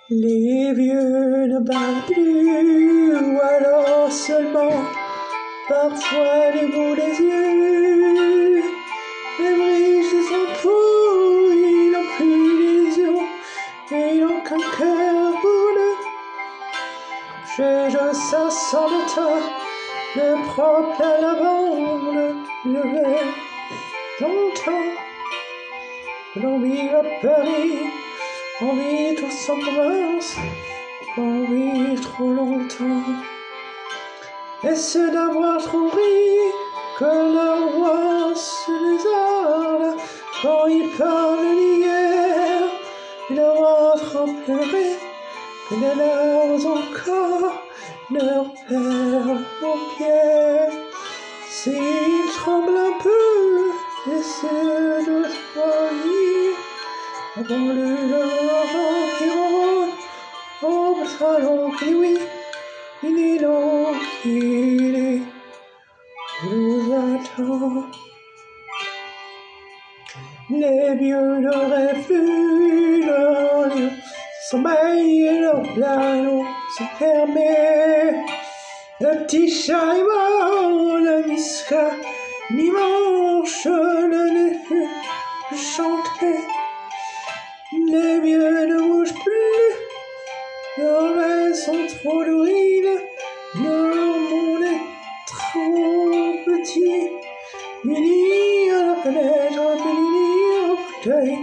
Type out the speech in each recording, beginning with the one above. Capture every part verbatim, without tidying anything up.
Les vieux ne parlent plus, ou alors seulement parfois du bout des yeux. Les brise des ampoules, ils n'ont plus les yeux, ils n'ont qu'un cœur pour nous. J'ai de ça sans le temps, le propre à la bande, je vais longtemps. L'on vit à Paris, on vit tous en province, on vit trop longtemps. Est-ce d'avoir trop ri que la voix se désarde quand ils parlent d'hier, d'avoir trop pleuré que les larmes encore leur perdent aux pieds. S'ils tremblent un peu, essaie de choisir avant le leur qui rentre au salon qui oui, il est long qu'il est, nous attend. Les vieux n'auraient plus leur lieu, sommeil et leur piano se fermaient. Le petit chat est mort, le disque dimanche ne les fait plus chanter. Les vieux ne bougent plus, leurs mains sont trop lourdes, leur monde est trop petit. Béni à la fenêtre, béni au fauteuil,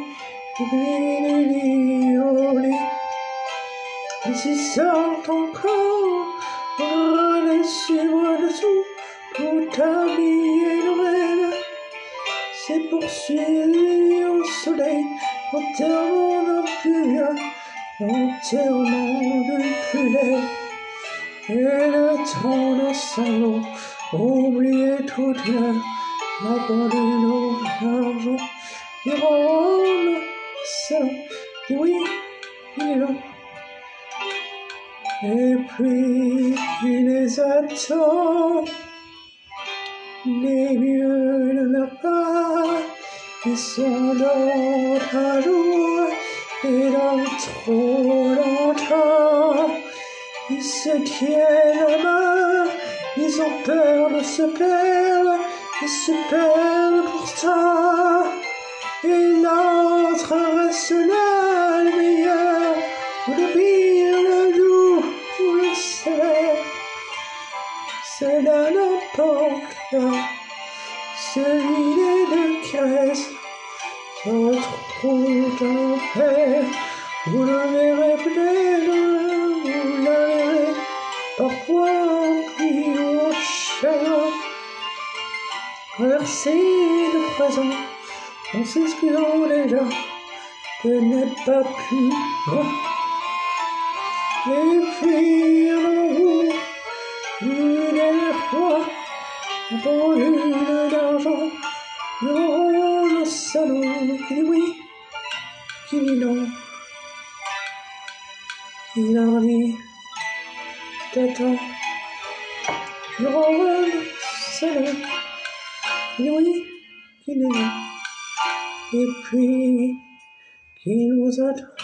béni au lit. Et s'ils sortent encore, par-dessus, par-dessous, tout habillé de rêve, c'est poursuivre au soleil, enterrement d'un plus bien, enterrement d'un plus laid. Et le temps d'un salon, oublier toute l'heure, abandonner l'argent, et rendre le salon, et oui, il est là. Et puis il les attend, les vieux ne meurent pas, ils sont dans un jour et dans trop longtemps. Ils se tiennent la main, ils ont peur de se perdre, ils se perdent pour ça. Et l'autre reste là, le meilleur, ou le pire, le doux, ou le sévère. Cela n'importe pas, celui des deux caresses se trouve dans l'enfer. Vous le verrez peut-être, vous la verrez parfois pris au chagrin. Traversé de présent, en s'excusant déjà de n'être pas plus loin. Et puis avant vous, une dernière fois, pour une d'argent, dans le salon, qui dit oui, qui dit non, qui leur dit t'attends, dans le salon, qui dit oui, qui dit non, et puis qui nous attend.